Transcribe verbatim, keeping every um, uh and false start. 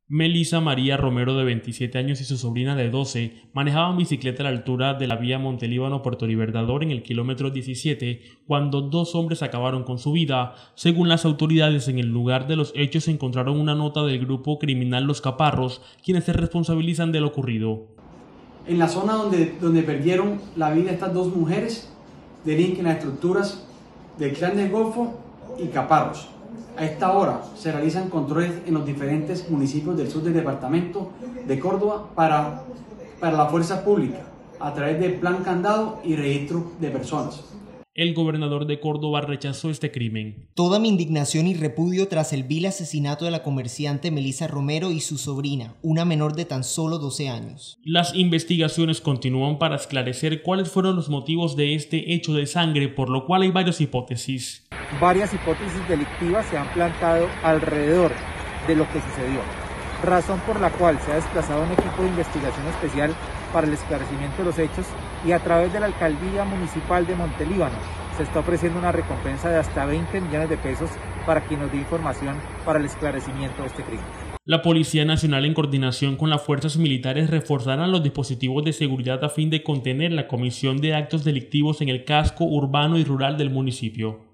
Melissa María Romero, de veintisiete años, y su sobrina de doce manejaban bicicleta a la altura de la vía Montelíbano-Puerto Libertador en el kilómetro diecisiete cuando dos hombres acabaron con su vida. Según las autoridades, en el lugar de los hechos se encontraron una nota del grupo criminal Los Caparros, quienes se responsabilizan de lo ocurrido. En la zona donde, donde perdieron la vida estas dos mujeres, delinquen las estructuras del Clan del Golfo y Caparros. A esta hora se realizan controles en los diferentes municipios del sur del departamento de Córdoba para, para la fuerza pública a través del plan candado y registro de personas. El gobernador de Córdoba rechazó este crimen. Toda mi indignación y repudio tras el vil asesinato de la comerciante Melissa Romero y su sobrina, una menor de tan solo doce años. Las investigaciones continúan para esclarecer cuáles fueron los motivos de este hecho de sangre, por lo cual hay varias hipótesis. Varias hipótesis delictivas se han plantado alrededor de lo que sucedió, razón por la cual se ha desplazado un equipo de investigación especial para el esclarecimiento de los hechos, y a través de la Alcaldía Municipal de Montelíbano se está ofreciendo una recompensa de hasta veinte millones de pesos para quien nos dé información para el esclarecimiento de este crimen. La Policía Nacional, en coordinación con las fuerzas militares, reforzarán los dispositivos de seguridad a fin de contener la comisión de actos delictivos en el casco urbano y rural del municipio.